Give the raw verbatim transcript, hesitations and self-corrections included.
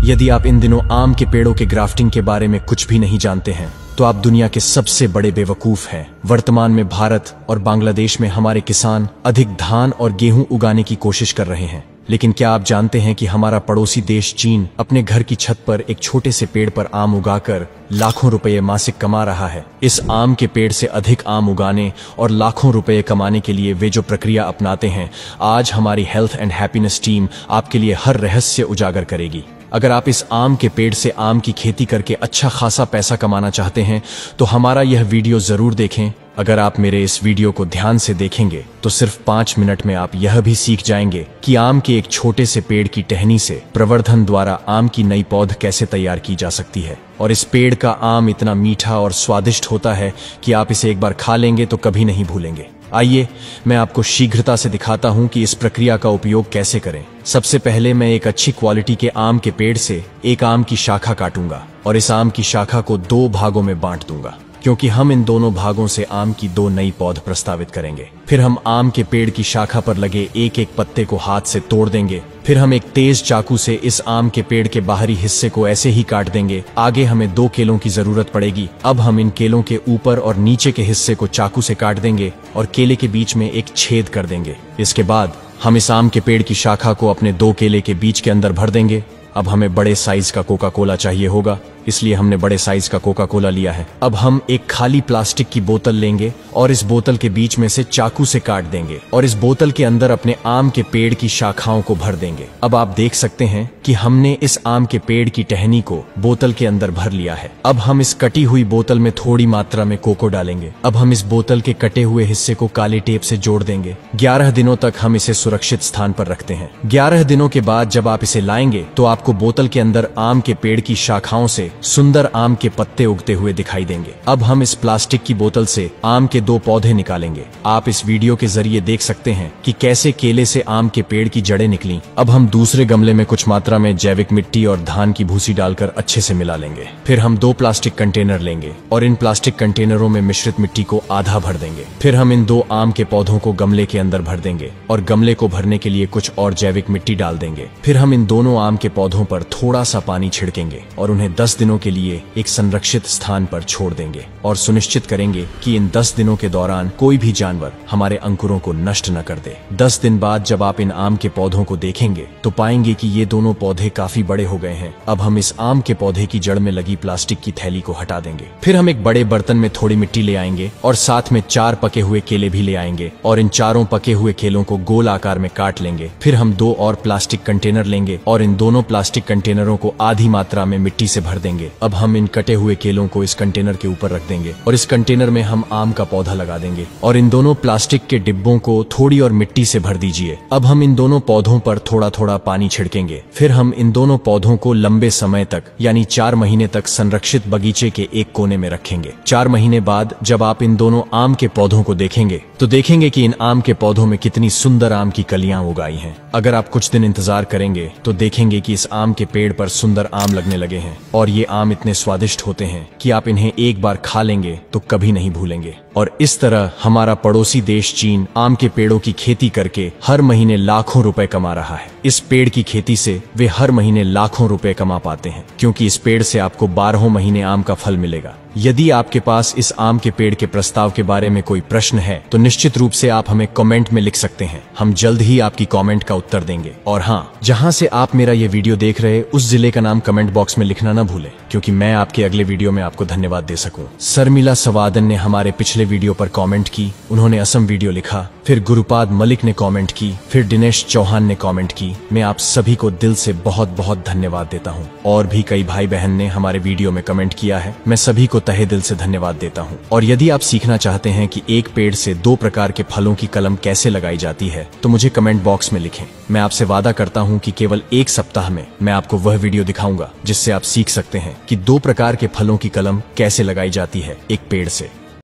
यदि आप इन दिनों आम के पेड़ों के ग्राफ्टिंग के बारे में कुछ भी नहीं जानते हैं तो आप दुनिया के सबसे बड़े बेवकूफ हैं। वर्तमान में भारत और बांग्लादेश में हमारे किसान अधिक धान और गेहूं उगाने की कोशिश कर रहे हैं, लेकिन क्या आप जानते हैं कि हमारा पड़ोसी देश चीन अपने घर की छत पर एक छोटे से पेड़ पर आम उगाकर लाखों रुपए मासिक कमा रहा है। इस आम के पेड़ से अधिक आम उगाने और लाखों रुपए कमाने के लिए वे जो प्रक्रिया अपनाते हैं, आज हमारी हेल्थ एंड हैप्पीनेस टीम आपके लिए हर रहस्य उजागर करेगी। अगर आप इस आम के पेड़ से आम की खेती करके अच्छा खासा पैसा कमाना चाहते हैं तो हमारा यह वीडियो जरूर देखें। अगर आप मेरे इस वीडियो को ध्यान से देखेंगे तो सिर्फ पाँच मिनट में आप यह भी सीख जाएंगे कि आम के एक छोटे से पेड़ की टहनी से प्रवर्धन द्वारा आम की नई पौध कैसे तैयार की जा सकती है। और इस पेड़ का आम इतना मीठा और स्वादिष्ट होता है कि आप इसे एक बार खा लेंगे तो कभी नहीं भूलेंगे। आइए मैं आपको शीघ्रता से दिखाता हूं कि इस प्रक्रिया का उपयोग कैसे करें। सबसे पहले मैं एक अच्छी क्वालिटी के आम के पेड़ से एक आम की शाखा काटूंगा और इस आम की शाखा को दो भागों में बांट दूंगा, क्योंकि हम इन दोनों भागों से आम की दो नई पौध प्रस्तावित करेंगे। फिर हम आम के पेड़ की शाखा पर लगे एक एक पत्ते को हाथ से तोड़ देंगे। फिर हम एक तेज चाकू से इस आम के पेड़ के बाहरी हिस्से को ऐसे ही काट देंगे। आगे हमें दो केलों की जरूरत पड़ेगी। अब हम इन केलों के ऊपर और नीचे के हिस्से को चाकू से काट देंगे और केले के बीच में एक छेद कर देंगे। इसके बाद हम इस आम के पेड़ की शाखा को अपने दो केले के बीच के अंदर भर देंगे। अब हमें बड़े साइज का कोका कोला चाहिए होगा, इसलिए हमने बड़े साइज का कोका कोला लिया है। अब हम एक खाली प्लास्टिक की बोतल लेंगे और इस बोतल के बीच में से चाकू से काट देंगे और इस बोतल के अंदर अपने आम के पेड़ की शाखाओं को भर देंगे। अब आप देख सकते हैं कि हमने इस आम के पेड़ की टहनी को बोतल के अंदर भर लिया है। अब हम इस कटी हुई बोतल में थोड़ी मात्रा में कोको डालेंगे। अब हम इस बोतल के कटे हुए हिस्से को काले टेप से जोड़ देंगे। ग्यारह दिनों तक हम इसे सुरक्षित स्थान पर रखते हैं। ग्यारह दिनों के बाद जब आप इसे लाएंगे तो आपको बोतल के अंदर आम के पेड़ की शाखाओं से सुंदर आम के पत्ते उगते हुए दिखाई देंगे। अब हम इस प्लास्टिक की बोतल से आम के दो पौधे निकालेंगे। आप इस वीडियो के जरिए देख सकते हैं कि कैसे केले से आम के पेड़ की जड़ें निकली। अब हम दूसरे गमले में कुछ मात्रा में जैविक मिट्टी और धान की भूसी डालकर अच्छे से मिला लेंगे। फिर हम दो प्लास्टिक कंटेनर लेंगे और इन प्लास्टिक कंटेनरों में मिश्रित मिट्टी को आधा भर देंगे। फिर हम इन दो आम के पौधों को गमले के अंदर भर देंगे और गमले को भरने के लिए कुछ और जैविक मिट्टी डाल देंगे। फिर हम इन दोनों आम के पौधों पर थोड़ा सा पानी छिड़केंगे और उन्हें दस दिनों के लिए एक संरक्षित स्थान पर छोड़ देंगे और सुनिश्चित करेंगे कि इन दस दिनों के दौरान कोई भी जानवर हमारे अंकुरों को नष्ट न कर दे। दस दिन बाद जब आप इन आम के पौधों को देखेंगे तो पाएंगे कि ये दोनों पौधे काफी बड़े हो गए हैं। अब हम इस आम के पौधे की जड़ में लगी प्लास्टिक की थैली को हटा देंगे। फिर हम एक बड़े बर्तन में थोड़ी मिट्टी ले आएंगे और साथ में चार पके हुए केले भी ले आएंगे और इन चारों पके हुए केलों को गोल आकार में काट लेंगे। फिर हम दो और प्लास्टिक कंटेनर लेंगे और इन दोनों प्लास्टिक कंटेनरों को आधी मात्रा में मिट्टी से भर देंगे। अब हम इन कटे हुए केलों को इस कंटेनर के ऊपर रख देंगे और इस कंटेनर में हम आम का पौधा लगा देंगे और इन दोनों प्लास्टिक के डिब्बों को थोड़ी और मिट्टी से भर दीजिए। अब हम इन दोनों पौधों पर थोड़ा थोड़ा पानी छिड़केंगे। फिर हम इन दोनों पौधों को लंबे समय तक यानी चार महीने तक संरक्षित बगीचे के एक कोने में रखेंगे। चार महीने बाद जब आप इन दोनों आम के पौधों को देखेंगे तो देखेंगे कि इन आम के पौधों में कितनी सुंदर आम की कलियां उगाई हैं। अगर आप कुछ दिन इंतजार करेंगे तो देखेंगे कि इस आम के पेड़ पर सुंदर आम लगने लगे हैं और ये आम इतने स्वादिष्ट होते हैं कि आप इन्हें एक बार खा लेंगे तो कभी नहीं भूलेंगे। और इस तरह हमारा पड़ोसी देश चीन आम के पेड़ों की खेती करके हर महीने लाखों रुपए कमा रहा है। इस पेड़ की खेती से वे हर महीने लाखों रुपए कमा पाते हैं, क्योंकि इस पेड़ से आपको बारहों महीने आम का फल मिलेगा। यदि आपके पास इस आम के पेड़ के प्रस्ताव के बारे में कोई प्रश्न है तो निश्चित रूप से आप हमें कमेंट में लिख सकते हैं। हम जल्द ही आपकी कमेंट का उत्तर देंगे। और हाँ, जहां से आप मेरा ये वीडियो देख रहे उस जिले का नाम कमेंट बॉक्स में लिखना ना भूलें, क्योंकि मैं आपके अगले वीडियो में आपको धन्यवाद दे सकूं। शर्मिला सवादन ने हमारे पिछले वीडियो पर कमेंट की, उन्होंने असम वीडियो लिखा। फिर गुरुपाद मलिक ने कमेंट की, फिर दिनेश चौहान ने कमेंट की। मैं आप सभी को दिल से बहुत बहुत धन्यवाद देता हूँ। और भी कई भाई बहन ने हमारे वीडियो में कमेंट किया है, मैं सभी को तहे दिल से धन्यवाद देता हूँ। और यदि आप सीखना चाहते हैं कि एक पेड़ से दो प्रकार के फलों की कलम कैसे लगाई जाती है तो मुझे कमेंट बॉक्स में लिखें। मैं आपसे वादा करता हूँ कि केवल एक सप्ताह में मैं आपको वह वीडियो दिखाऊंगा जिससे आप सीख सकते हैं कि दो प्रकार के फलों की कलम कैसे लगाई जाती है एक पेड़ से।